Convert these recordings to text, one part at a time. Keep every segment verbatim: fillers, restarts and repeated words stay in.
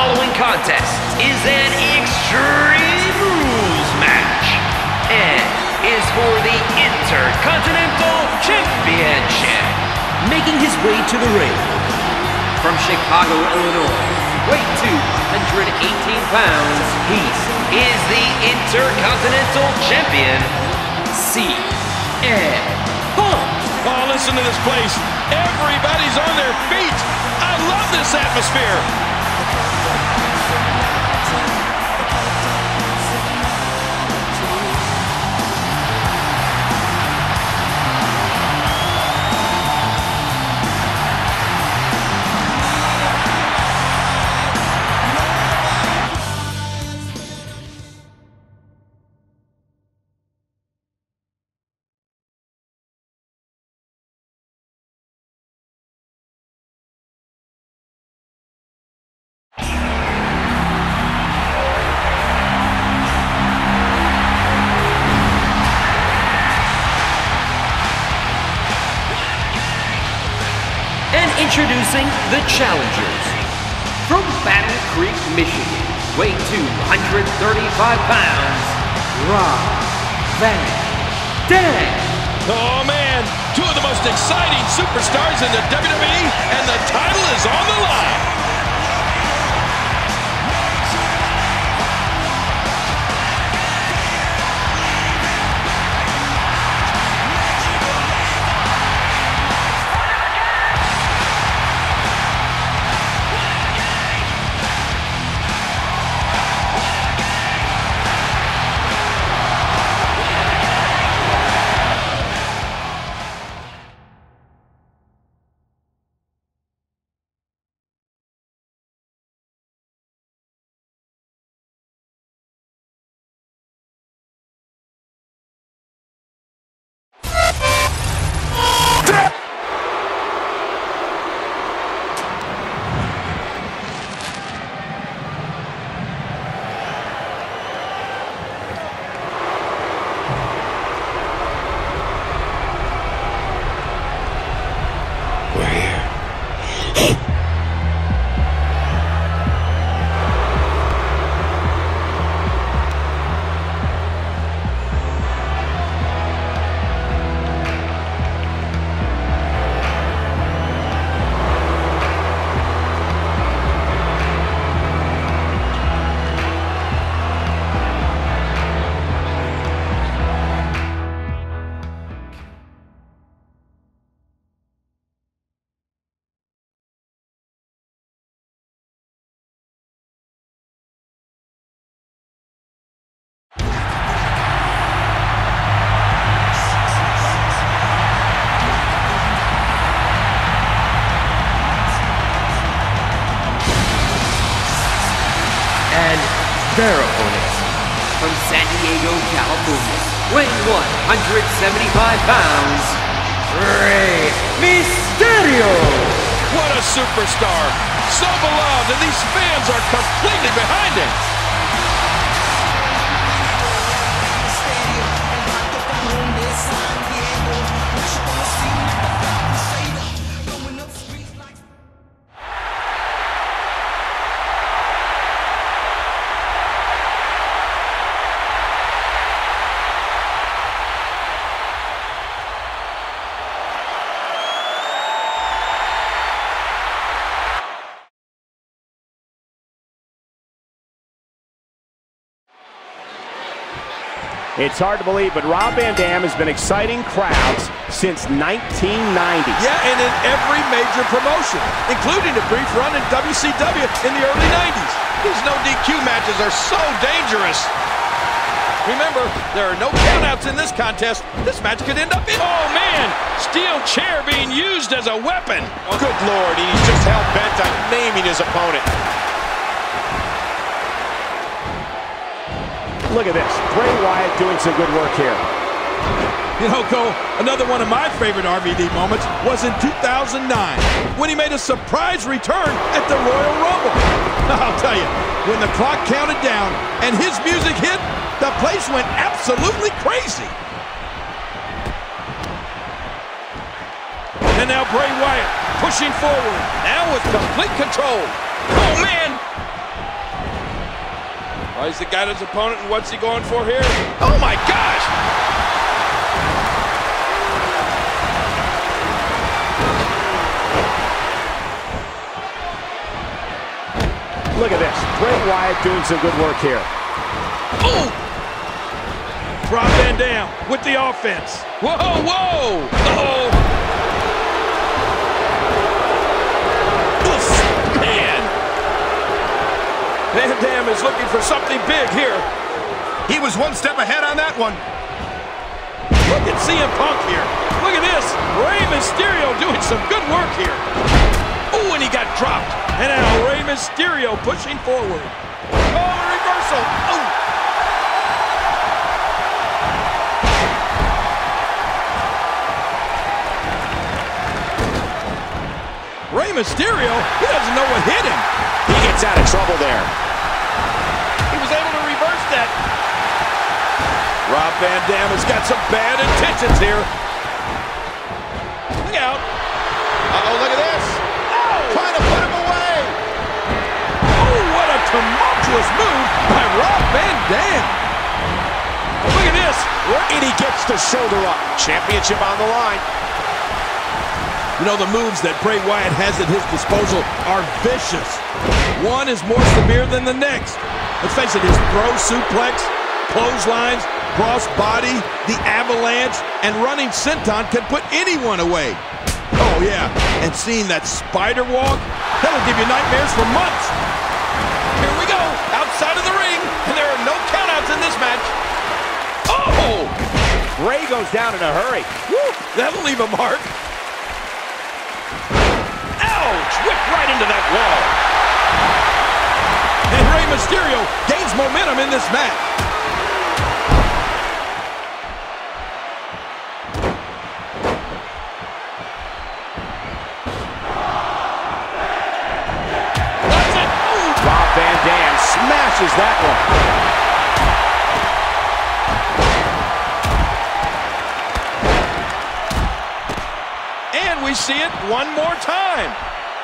following contest is an Extreme Rules match and is for the Intercontinental Championship. Making his way to the ring from Chicago, Illinois, weight two hundred eighteen pounds, he Is the Intercontinental Champion, C M Punk. Oh, listen to this place. Everybody's on their feet. I love this atmosphere. Introducing the challengers. From Battle Creek, Michigan, weight two hundred thirty-five pounds, Rob Van Dam. Oh man, two of the most exciting superstars in the W W E, and the title is on the line. Their opponents, from San Diego, California, weighing one hundred seventy-five pounds, Rey Mysterio. What a superstar. So beloved, and these fans are completely behind him. It's hard to believe, but Rob Van Dam has been exciting crowds since nineteen ninety. Yeah, and in every major promotion, including a brief run in W C W in the early nineties. These no D Q matches are so dangerous. Remember, there are no countouts in this contest. This match could end up in... Oh, man! Steel chair being used as a weapon. Oh, good Lord, he's just hell-bent on maiming his opponent. Look at this. Bray Wyatt doing some good work here. You know, Cole, another one of my favorite R V D moments was in two thousand nine when he made a surprise return at the Royal Rumble. I'll tell you, when the clock counted down and his music hit, the place went absolutely crazy. And now Bray Wyatt pushing forward, now with complete control. Oh, man! Oh, he's the guy his opponent, and what's he going for here? Oh, my gosh! Look at this. Bray Wyatt doing some good work here. Oh! Rob Van Dam with the offense. Whoa, whoa! Uh-oh! Oof, man! Van Dam is looking for something big here. He was one step ahead on that one. Look at C M Punk here. Look at this. Rey Mysterio doing some good work here. Oh, and he got dropped. And now Rey Mysterio pushing forward. Oh, reversal. Oh. Rey Mysterio, he doesn't know what hit him. He gets out of trouble there. He was able to reverse that. Rob Van Dam has got some bad intentions here. Look out. Uh-oh, look at this. Oh. Trying to put him away. Oh, what a tumultuous move by Rob Van Dam. Look at this. And he gets the shoulder up. Championship on the line. You know, the moves that Bray Wyatt has at his disposal are vicious. One is more severe than the next. Let's face it, his throw suplex, clotheslines, cross body, the avalanche, and running senton can put anyone away. Oh, yeah, and seeing that spider walk, that'll give you nightmares for months. Here we go, outside of the ring, and there are no countouts in this match. Oh! Bray goes down in a hurry. Woo, that'll leave a mark. Ouch! Whipped right into that wall. And Rey Mysterio gains momentum in this match. That's it! Ooh. Rob Van Dam smashes that one. And we see it one more time.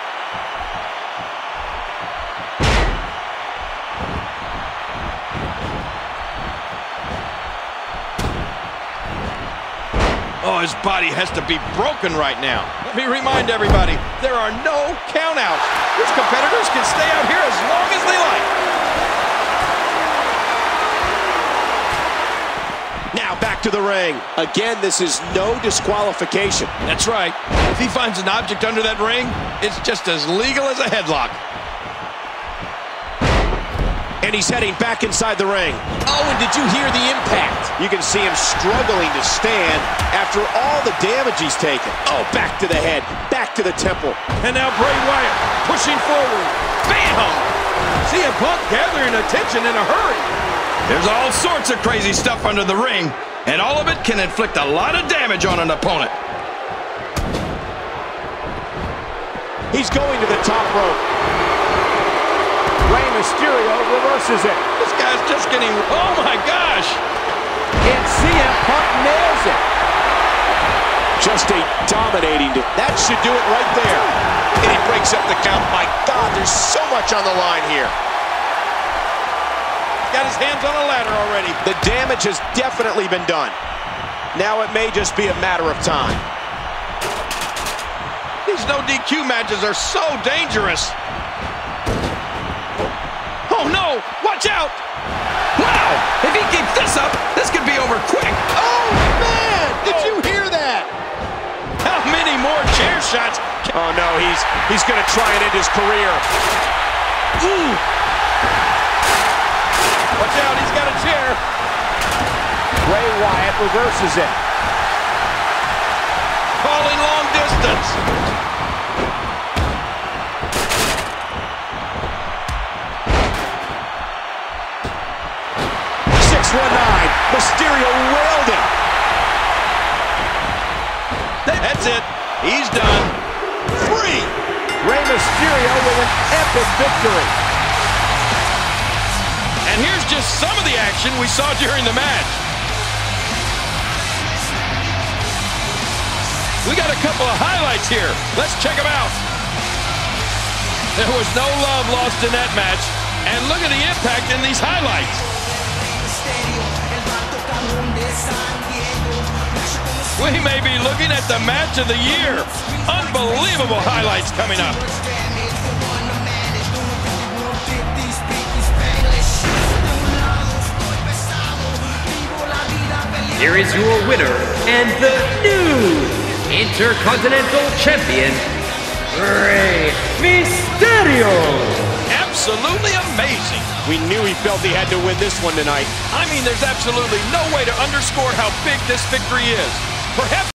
Oh, his body has to be broken right now. Let me remind everybody, there are no countouts. These competitors can stay out here as long as they like. Now back to the ring. Again, this is no disqualification. That's right. If he finds an object under that ring, it's just as legal as a headlock. And he's heading back inside the ring. Oh, and did you hear the impact? You can see him struggling to stand after all the damage he's taken. Oh, back to the head, back to the temple. And now Bray Wyatt pushing forward. Bam! C M Punk gathering attention in a hurry. There's all sorts of crazy stuff under the ring, and all of it can inflict a lot of damage on an opponent. He's going to the top rope. Rey Mysterio reverses it. This guy's just getting... Oh, my gosh! And C M Punk nails it. Just a dominating... That should do it right there. And he breaks up the count. My God, there's so much on the line here. Got his hands on a ladder already. The damage has definitely been done. Now it may just be a matter of time. These no D Q matches are so dangerous. Oh, no! Watch out! Wow! If he keeps this up, this could be over quick. Oh, man! Did you hear that? How many more chair shots? Oh, no, he's he's going to try and end his career. Ooh! Watch out, he's got a chair. Bray Wyatt reverses it. Calling long distance. six one nine. Mysterio wailed him. That's it. He's done. Three. Rey Mysterio with an epic victory. And here's just some of the action we saw during the match. We got a couple of highlights here. Let's check them out. There was no love lost in that match, And look at the impact in these highlights. We may be looking at the match of the year. Unbelievable highlights coming up. Here is your winner and the new Intercontinental Champion, Rey Mysterio. Absolutely amazing. We knew he felt he had to win this one tonight. I mean, there's absolutely no way to underscore how big this victory is. Perhaps